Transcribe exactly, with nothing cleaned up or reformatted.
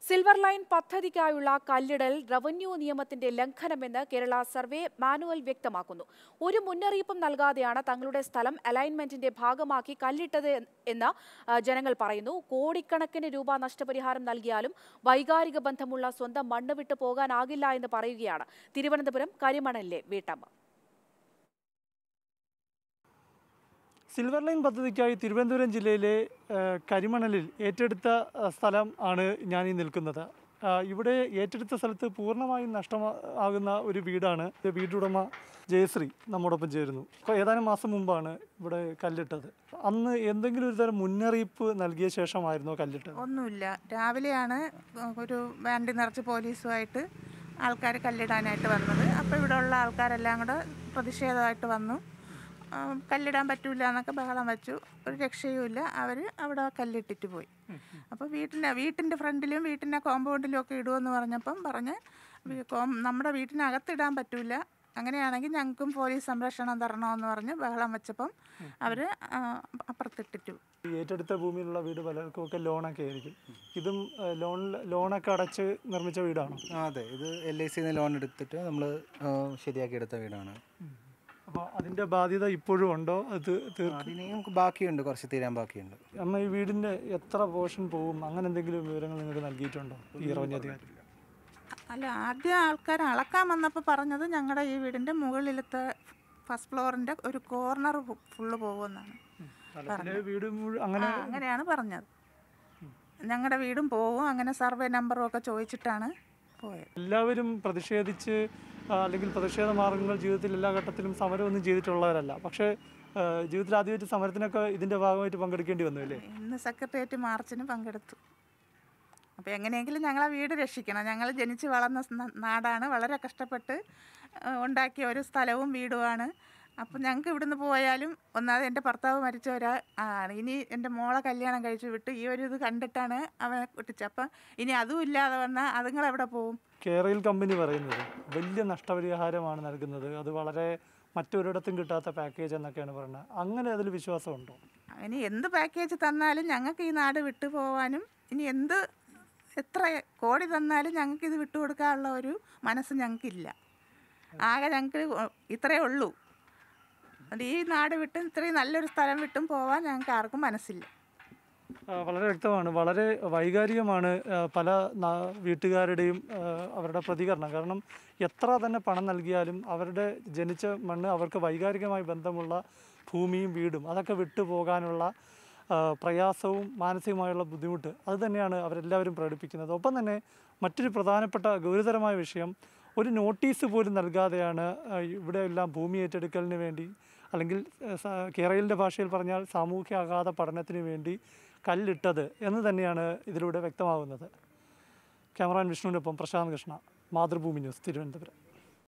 Silver Line പദ്ധതിക്കായുള്ള കല്ലിടൽ revenue നിയമത്തിന്റെ ലംഘനമെന്ന് കേരള സർവേ മാനുവൽ വ്യക്തമാക്കുന്നു. ഒരു മുന്നറിയിപ്പും നൽകാതെയാണ് തങ്ങളുടെ സ്ഥലം അലൈൻമെന്റിന്റെ ഭാഗമാക്കി കല്ലിട്ടത് എന്ന് ജനങ്ങൾ പറയുന്നു. കോടിക്കണക്കിന് രൂപ നഷ്ടപരിഹാരം നൽകിയാലും വൈകാരിക ബന്ധമുള്ള സ്വന്തം മണ്ണ് വിട്ടു പോകാനാകില്ല എന്ന് പറയുകയാണ് തിരുവനന്തപുരം കരിമണലിലെ വീട്ടമ്മ. സിൽവർ ലൈൻ പദ്ധതിക്കായി തിരുവനന്തപുരം ജില്ലയിലെ കരിമണലിൽ ഏറ്റെടുത്ത സ്ഥലം ആണ് ഞാൻ ഈ നിൽക്കുന്നത്. ഇവിടെ ഏറ്റെടുത്ത സ്ഥലത്ത് പൂർണ്ണമായും നഷ്ടമാകുന്ന ഒരു വീടാണ്. വീട്ടുടമ ജയശ്രീ നമ്മോടൊപ്പം ചേരുന്നു. അപ്പോൾ ഏതാനും മാസം മുമ്പാണ് ഇവിടെ കല്ലിട്ടത്. അന്ന് എന്തെങ്കിലും ഒരു തരം മുന്നറിയിപ്പ് നൽകിയ ശേഷമായിരുന്നോ കല്ലിട്ടത്? ഒന്നുമില്ല. രാവിലെയാണ് ഒരു വണ്ടി നിറച്ച് പോലീസുമായിട്ട് ആൾക്കാർ കല്ലിടാനായിട്ട് വന്നത്. അപ്പോൾ ഇവിടെ ഉള്ള ആൾക്കാരെല്ലാം കൂടെ പ്രതിഷേധമായിട്ട് വന്നു. കല്ലിടാൻ പറ്റൂല എന്നൊക്കെ ബഹളം വെച്ചു. ഒരു രക്ഷയുമില്ല. അവർ അവിടെ കല്ലിട്ടിട്ട് പോയി. അപ്പോൾ വീട്ടിൻ്റെ വീട്ടിൻ്റെ ഫ്രണ്ടിലും വീട്ടിൻ്റെ കോമ്പൗണ്ടിലും ഒക്കെ ഇടുമെന്ന് പറഞ്ഞപ്പം പറഞ്ഞ് നമ്മുടെ വീട്ടിനകത്തിടാൻ പറ്റൂല, അങ്ങനെയാണെങ്കിൽ ഞങ്ങൾക്കും പോലീസ് സംരക്ഷണം തരണമെന്ന് പറഞ്ഞ് ബഹളം വെച്ചപ്പം അവർ അപ്പുറത്തിട്ടിട്ടു. ഏറ്റെടുത്ത ഭൂമിയിലുള്ള വീട് പലർക്കും ഒക്കെ ലോണൊക്കെ ആയിരിക്കും. ഇതും ലോൺ ലോണൊക്കെ അടച്ച് നിർമ്മിച്ച വീടാണോ? അതെ, ഇത് എൽ ഐ സിന്ന് ലോൺ എടുത്തിട്ട് നമ്മൾ ശരിയാക്കി എടുത്ത വീടാണ്. അപ്പോൾ അതിൻ്റെ ബാധ്യത ഇപ്പോഴും ഉണ്ടോ? അത് നമുക്ക് ബാക്കിയുണ്ട്, കുറച്ച് തീരാൻ ബാക്കിയുണ്ട്. അമ്മ, ഈ വീടിൻ്റെ എത്ര പോർഷൻ പോകും, അങ്ങനെ എന്തെങ്കിലും വിവരങ്ങൾ നിങ്ങൾക്ക് നൽകിയിട്ടുണ്ടോ ഈ റവന്യൂ അധികാരി? അല്ല, ആദ്യം ആൾക്കാർ അളക്കാൻ വന്നപ്പോൾ പറഞ്ഞത് ഞങ്ങളുടെ ഈ വീടിൻ്റെ മുകളിലത്തെ ഫസ്റ്റ് ഫ്ലോറിൻ്റെ ഒരു കോർണർ ഫുള്ള് പോകുമെന്നാണ് വീട് അങ്ങനെ അങ്ങനെയാണ് പറഞ്ഞത്. ഞങ്ങളുടെ വീടും പോകും, അങ്ങനെ സർവേ നമ്പറും ഒക്കെ ചോദിച്ചിട്ടാണ് പോയത്. എല്ലാവരും പ്രതിഷേധിച്ച് അല്ലെങ്കിൽ പ്രതിഷേധ മാർഗങ്ങൾ ജീവിതത്തിൽ എല്ലാ ഘട്ടത്തിലും സമരമൊന്നും ചെയ്തിട്ടുള്ളവരല്ല. പക്ഷേ ജീവിതത്തിൽ ആദ്യമായിട്ട് സമരത്തിനൊക്കെ ഇതിൻ്റെ ഭാഗമായിട്ട് പങ്കെടുക്കേണ്ടി വന്നു അല്ലേ? ഇന്ന് സെക്രട്ടേറിയറ്റ് മാർച്ചിന് പങ്കെടുത്തു. അപ്പോൾ എങ്ങനെയെങ്കിലും ഞങ്ങളെ വീട് രക്ഷിക്കണം. ഞങ്ങൾ ജനിച്ച് വളർന്ന നാടാണ്, വളരെ കഷ്ടപ്പെട്ട് ഉണ്ടാക്കിയ ഒരു സ്ഥലവും വീടുമാണ്. അപ്പം ഞങ്ങൾക്ക് ഇവിടുന്ന് പോയാലും ഒന്നാമത് എൻ്റെ ഭർത്താവ് മരിച്ച ഒരാൾ ആണ്. ഇനി എൻ്റെ മോളെ കല്യാണം കഴിച്ചു വിട്ട് ഈ ഒരു ഇത് കണ്ടിട്ടാണ് അവനെ കുട്ടിച്ചത്. അപ്പം ഇനി അതും ഇല്ലാതെ വന്നാൽ അതുങ്ങൾ എവിടെ പോകും? കേരള കമ്പനി പറയുന്നത് വലിയ നഷ്ടപരിഹാരമാണ് നൽകുന്നത്, അത് വളരെ മറ്റൊരിടത്തും കിട്ടാത്ത പാക്കേജ് എന്നൊക്കെയാണ് പറയുന്നത്. അങ്ങനെ അതിൽ വിശ്വാസമുണ്ടോ? ഇനി എന്ത് പാക്കേജ് തന്നാലും ഞങ്ങൾക്ക് ഈ നാട് വിട്ടു പോകാനും ഇനി എന്ത് എത്ര കോടി തന്നാലും ഞങ്ങൾക്ക് ഇത് വിട്ടുകൊടുക്കാനുള്ള ഒരു മനസ്സ് ഞങ്ങൾക്കില്ല. ആകെ ഞങ്ങൾക്ക് ഇത്രയേ ഉള്ളൂ. അത് ഈ നാട് വിട്ടും ഇത്രയും നല്ലൊരു സ്ഥലം വിട്ടും പോകാൻ ഞങ്ങൾക്ക് ആർക്കും മനസ്സില്ല. വളരെ വ്യക്തമാണ്, വളരെ വൈകാരികമാണ് പല വീട്ടുകാരുടെയും അവരുടെ പ്രതികരണം. കാരണം എത്ര തന്നെ പണം നൽകിയാലും അവരുടെ ജനിച്ച മണ്ണ്, അവർക്ക് വൈകാരികമായി ബന്ധമുള്ള ഭൂമിയും വീടും അതൊക്കെ വിട്ടു പോകാനുള്ള പ്രയാസവും മാനസികമായുള്ള ബുദ്ധിമുട്ട് അത് തന്നെയാണ് അവരെല്ലാവരും പ്രകടിപ്പിക്കുന്നത്. ഒപ്പം തന്നെ മറ്റൊരു പ്രധാനപ്പെട്ട ഗൗരവതരമായ വിഷയം, ഒരു നോട്ടീസ് പോലും നൽകാതെയാണ് ഇവിടെ എല്ലാം ഭൂമി ഏറ്റെടുക്കലിന് വേണ്ടി, അല്ലെങ്കിൽ കേരളീയ ഭാഷയിൽ പറഞ്ഞാൽ സാമൂഹ്യ ആഘാത പഠനത്തിന് വേണ്ടി കല്ലിട്ടത് എന്ന് തന്നെയാണ് ഇതിലൂടെ വ്യക്തമാകുന്നത്. ക്യാമറാമാൻ വിഷ്ണുവിനൊപ്പം പ്രശാന്ത് കൃഷ്ണ, മാതൃഭൂമി ന്യൂസ്, തിരുവനന്തപുരം.